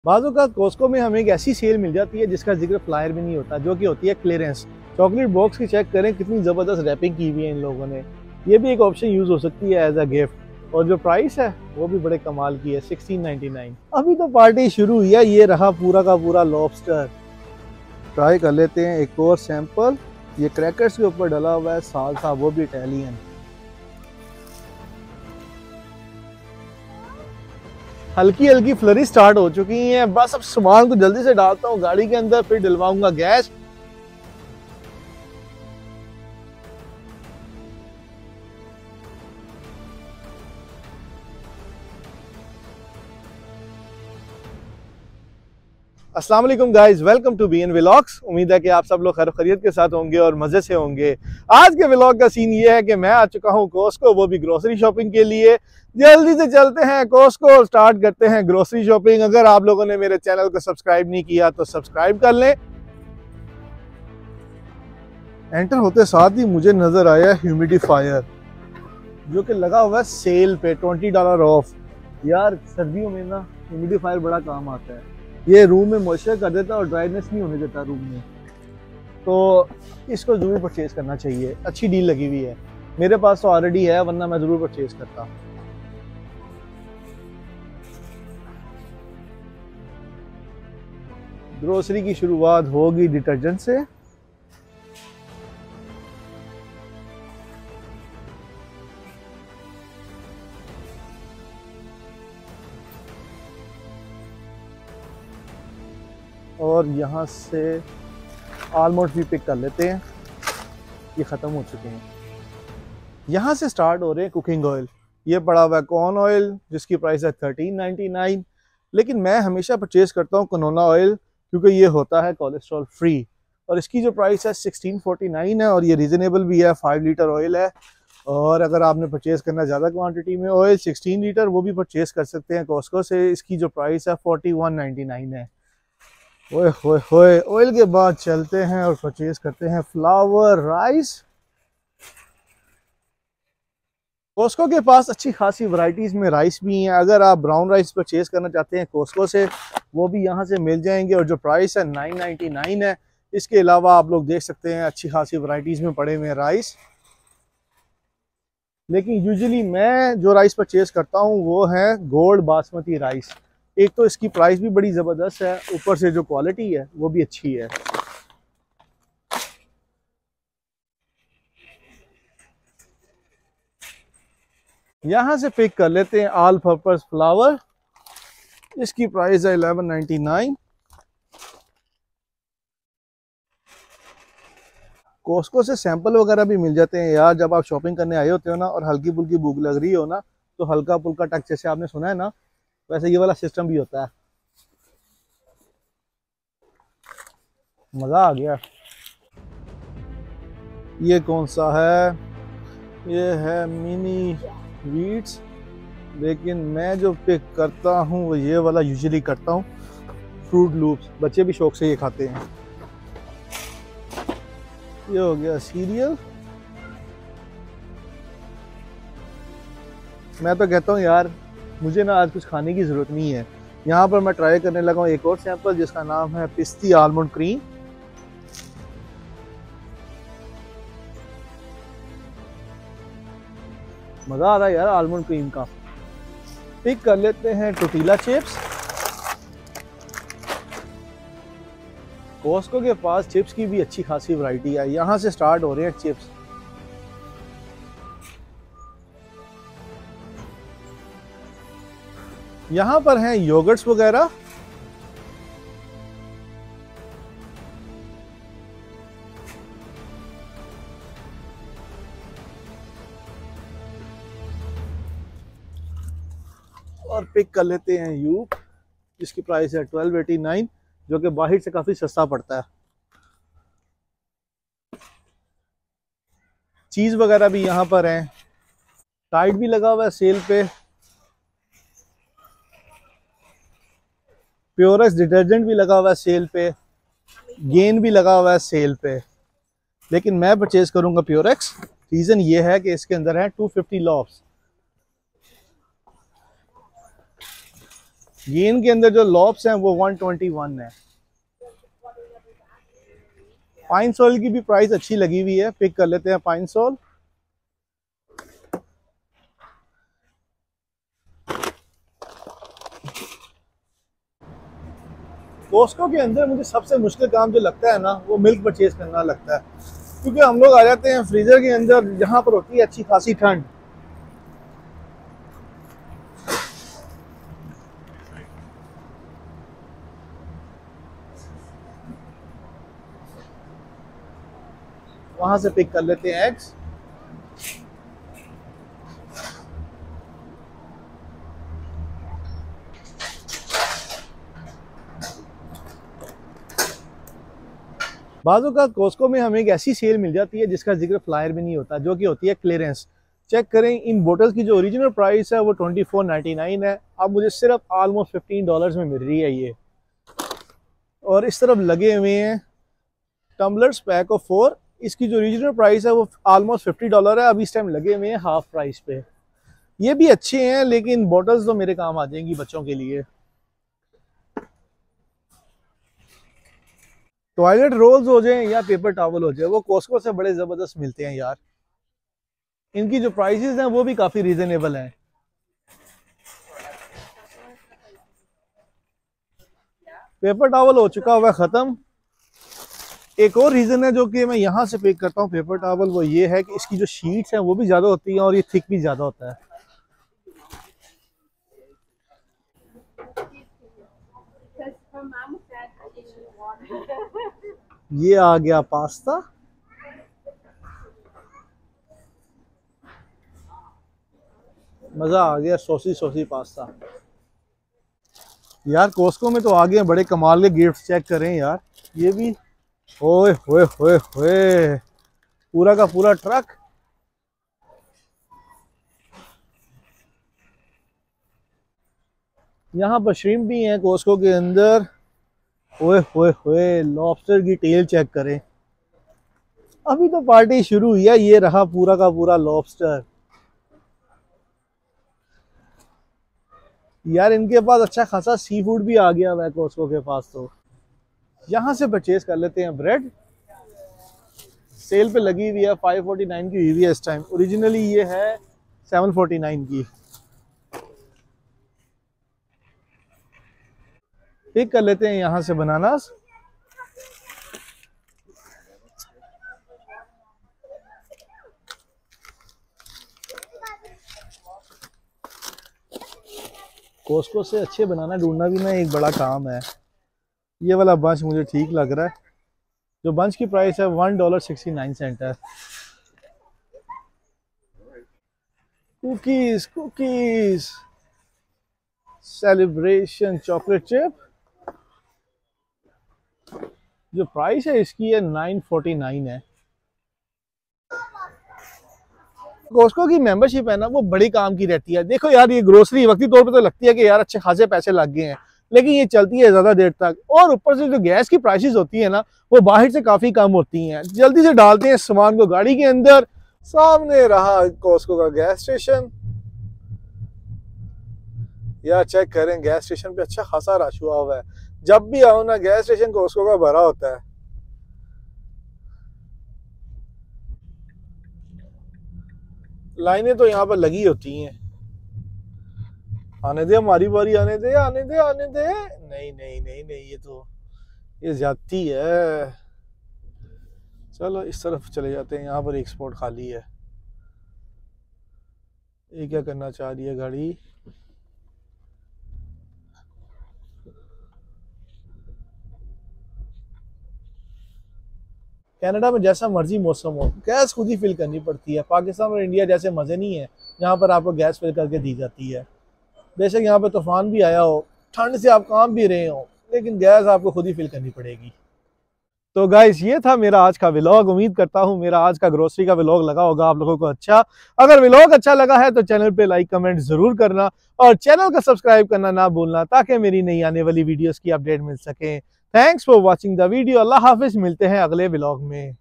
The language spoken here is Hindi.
बाज़ औक़ात कॉस्को में हमें एक ऐसी सेल मिल जाती है जिसका जिक्र फ्लायर में नहीं होता, जो कि होती है क्लियरेंस। चॉकलेट बॉक्स की चेक करें कितनी ज़बरदस्त रैपिंग की हुई है इन लोगों ने। ये भी एक ऑप्शन यूज़ हो सकती है एज अ गिफ्ट। और जो प्राइस है वो भी बड़े कमाल की है, 1699। अभी तो पार्टी शुरू हुई है। ये रहा पूरा का पूरा लॉबस्टर। ट्राई कर लेते हैं एक और सैंपल। ये क्रैकर्स के ऊपर डला हुआ है सालसा, वो भी इटालियन। हल्की हल्की फ्लरी स्टार्ट हो चुकी है। बस अब सामान को जल्दी से डालता हूँ गाड़ी के अंदर, फिर डलवाऊंगा गैस। अस्सलाम वालेकुम guys, welcome to BN vlogs. उम्मीद है कि आप सब लोग खैर खैरियत के साथ होंगे और मजे से होंगे। आज के व्लॉग का सीन ये है कि मैं आ चुका हूँ कॉस्को, वो भी ग्रोसरी शॉपिंग के लिए। जल्दी से चलते हैं कॉस्को, स्टार्ट करते हैं ग्रोसरी शॉपिंग। अगर आप लोगों ने मेरे चैनल को सब्सक्राइब नहीं किया तो सब्सक्राइब कर लें। एंटर होते साथ ही मुझे नजर आया ह्यूमिडिफायर, जो कि लगा हुआ है सेल पे, $20 ऑफ। यार सर्दियों में ना ह्यूमिडिफायर बड़ा काम आता है। ये रूम में मॉइस्चर कर देता है और ड्राइनेस नहीं होने देता रूम में, तो इसको जरूर परचेज करना चाहिए। अच्छी डील लगी हुई है। मेरे पास तो ऑलरेडी है, वरना मैं जरूर परचेज करता। ग्रोसरी की शुरुआत होगी डिटर्जेंट से। और यहाँ से आलमंड भी पिक कर लेते हैं, ये ख़त्म हो चुके हैं। यहाँ से स्टार्ट हो रहे हैं कुकिंग ऑयल। ये पड़ा हुआ है कॉर्न ऑयल, जिसकी प्राइस है 1399। लेकिन मैं हमेशा परचेज करता हूँ कनोला ऑयल, क्योंकि ये होता है कोलेस्ट्रॉल फ्री। और इसकी जो प्राइस है 1649 है, और ये रीज़नेबल भी है। 5 लीटर ऑयल है। और अगर आपने परचेज करना ज़्यादा क्वांटिटी में ऑयल 16 लीटर, वो भी परचेज कर सकते हैं कॉस्को से। इसकी जो प्राइस है 4199 है। ओए होए होए, ऑयल के बाद चलते हैं और परचेज करते हैं फ्लावर राइस। कॉस्को के पास अच्छी खासी वैरायटीज में राइस भी हैं। अगर आप ब्राउन राइस परचेज करना चाहते हैं कॉस्को से, वो भी यहाँ से मिल जाएंगे। और जो प्राइस है 999 है। इसके अलावा आप लोग देख सकते हैं अच्छी खासी वैरायटीज में पड़े हुए हैं राइस। लेकिन यूजुअली मैं जो राइस परचेज करता हूँ वो है गोल्ड बासमती राइस। एक तो इसकी प्राइस भी बड़ी ज़बरदस्त है, ऊपर से जो क्वालिटी है वो भी अच्छी है। यहाँ से पिक कर लेते हैं ऑल पर्पस फ्लावर। इसकी प्राइस है 1199। कॉस्को से सैंपल वगैरह भी मिल जाते हैं यार। जब आप शॉपिंग करने आए होते हो ना और हल्की फुल्की भूख लग रही हो ना, तो हल्का फुल्का टच, जैसे आपने सुना है ना, वैसे ये वाला सिस्टम भी होता है। मज़ा आ गया। ये कौन सा है? ये है मिनी वीट्स। लेकिन मैं जो पिक करता हूँ वो ये वाला यूजुअली करता हूँ, फ्रूट लूप्स। बच्चे भी शौक से ये खाते हैं। ये हो गया सीरियल। मैं तो कहता हूँ यार, मुझे ना आज कुछ खाने की ज़रूरत नहीं है। यहाँ पर मैं ट्राई करने लगा हूँ एक और सैंपल, जिसका नाम है पिस्ती आलमंड क्रीम। मज़ा आ रहा है यार आलमंड क्रीम का। पिक कर लेते हैं टोटीला चिप्स। कॉस्को के पास चिप्स की भी अच्छी खासी वैरायटी है। यहाँ से स्टार्ट हो रहे हैं चिप्स। यहाँ पर हैं योगर्ट्स वगैरह। और पिक कर लेते हैं यूप, जिसकी प्राइस है 1289, जो कि बाहर से काफ़ी सस्ता पड़ता है। चीज़ वगैरह भी यहाँ पर हैं। टाइड भी लगा हुआ है सेल पे। प्योरेक्स डिटर्जेंट भी लगा हुआ है सेल पे। गेन भी लगा हुआ है सेल पे। लेकिन मैं परचेज करूंगा प्योरेक्स। रीज़न ये है कि इसके अंदर है 250 लॉफ्स। गेन के अंदर जो लॉब्स हैं वो 121 है। पाइन सोल की भी प्राइस अच्छी लगी हुई है, पिक कर लेते हैं पाइन सोल। कॉस्को के अंदर मुझे सबसे मुश्किल काम जो लगता है ना, वो मिल्क परचेज करना लगता है, क्योंकि हम लोग आ जाते हैं फ्रीजर के अंदर जहां पर होती है अच्छी खासी ठंड। वहां से पिक कर लेते हैं एग्स। बाज़ कॉस्को में हमें एक ऐसी सेल मिल जाती है जिसका जिक्र फ्लायर में नहीं होता, जो कि होती है क्लियरेंस। चेक करें, इन बोटल्स की जो ओरिजिनल प्राइस है वो 24.99 है, अब मुझे सिर्फ ऑलमोस्ट $15 में मिल रही है ये। और इस तरफ लगे हुए हैं टम्बलर्स पैक ऑफ 4, इसकी जो ओरिजिनल प्राइस है वो ऑलमोस्ट $50 है, अब इस टाइम लगे हुए हैं हाफ प्राइस पे। ये भी अच्छे हैं, लेकिन बोटल्स तो मेरे काम आ जाएंगी बच्चों के लिए। टॉयलेट रोल्स हो जाए या पेपर टॉवल हो जाए, वो कॉस्को से बड़े ज़बरदस्त मिलते हैं यार। इनकी जो प्राइसेस हैं वो भी काफ़ी रीज़नेबल हैं। पेपर टॉवल हो चुका हुआ ख़त्म। एक और रीज़न है जो कि मैं यहाँ से पिक करता हूँ पेपर टॉवल, वो ये है कि इसकी जो शीट्स हैं वो भी ज़्यादा होती हैं और ये थिक भी ज़्यादा होता है। ये आ गया पास्ता। मज़ा आ गया, सॉसी सॉसी पास्ता। यार कॉस्को में तो आ गए बड़े कमाल के गिफ्ट, चेक करें यार। ये भी ओए होए होए होए, पूरा का पूरा ट्रक। यहाँ पर श्रिम्प भी हैं कॉस्को के अंदर। ओए होए होए, लॉबस्टर की टेल चेक करें। अभी तो पार्टी शुरू हुई है, ये रहा पूरा का पूरा लॉबस्टर। यार इनके पास अच्छा खासा सी फूड भी आ गया हुआ है कॉस्को के पास। तो यहाँ से परचेज कर लेते हैं ब्रेड। सेल पे लगी हुई है, 549 की हुई है इस टाइम, ओरिजिनली ये है 749 की। पिक कर लेते हैं यहाँ से बनानास। कॉस्को से अच्छे बनाना ढूंढना भी ना एक बड़ा काम है। ये वाला बंच मुझे ठीक लग रहा है, जो बंच की प्राइस है $1.69 है। Cookies cookies celebration chocolate chip, जो प्राइस है इसकी है 949 है। कॉस्को की मेंबरशिप है ना, वो बड़ी काम की रहती है। देखो यार, ये ग्रोसरी वक्ती तौर पे तो लगती है कि यार अच्छे खासे पैसे लग गए हैं, लेकिन ये चलती है ज्यादा देर तक। और ऊपर से जो गैस की प्राइसेस होती है ना, वो बाहर से काफी कम होती हैं। जल्दी से डालते हैं सामान को गाड़ी के अंदर। सामने रहा कॉस्को का गैस स्टेशन। यार चेक करें, गैस स्टेशन पे अच्छा खासा रश हुआ हुआ है। जब भी आओ ना, गैस स्टेशन कॉस्को का भरा होता है। लाइनें तो यहाँ पर लगी होती हैं। आने दे, हमारी बारी आने दे, आने दे, आने दे। नहीं नहीं नहीं नहीं, ये ज्यादती है। चलो इस तरफ चले जाते हैं, यहाँ पर एक स्पॉट खाली है। ये क्या करना चाह रही है गाड़ी? कनाडा में जैसा मर्जी मौसम हो, गैस खुद ही फिल करनी पड़ती है। पाकिस्तान और इंडिया जैसे मजे नहीं है यहाँ पर आपको गैस फिल करके दी जाती है। बेशक यहाँ पे तूफान भी आया हो, ठंड से आप काम भी रहे हो, लेकिन गैस आपको खुद ही फिल करनी पड़ेगी। तो गाइस, ये था मेरा आज का व्लॉग। उम्मीद करता हूँ मेरा आज का ग्रोसरी का व्लॉग लगा होगा आप लोगों को अच्छा। अगर व्लॉग अच्छा लगा है तो चैनल पे लाइक कमेंट जरूर करना और चैनल को सब्सक्राइब करना ना भूलना, ताकि मेरी नई आने वाली वीडियोस की अपडेट मिल सके। Thanks for watching the video. अल्लाह हाफिज, मिलते हैं अगले व्लॉग में।